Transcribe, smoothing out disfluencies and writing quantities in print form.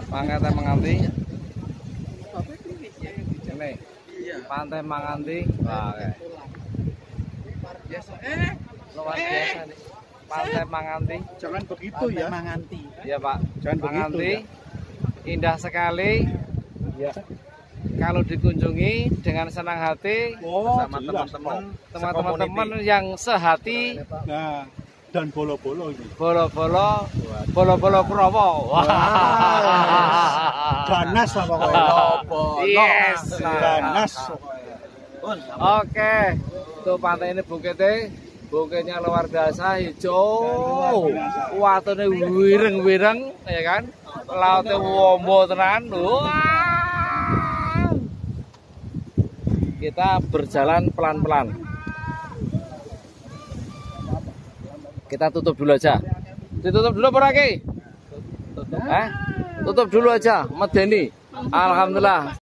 Pantai Menganti. Ini Pantai Menganti. Wah, luar biasa nih. Pantai Menganti. Jangan begitu ya. Menganti. Iya Pak. Jangan Menganti. begitu, Indah sekali. Ya. Kalau dikunjungi dengan senang hati Sama jelas. teman-teman yang sehati. Nah, dan bolo-bolo ini. Bolo-bolo Krowo. Ganas lah pokoknya. Yes. Ganas. Oke, tuh pantai ini bukitnya luar biasa, hijau, watune wireng-wireng, ya kan? Lautnya wombo tenan. Wah. Kita berjalan pelan-pelan. Kita tutup dulu aja. Ditutup dulu apa lagi? Tutup dulu aja, medeni. Alhamdulillah.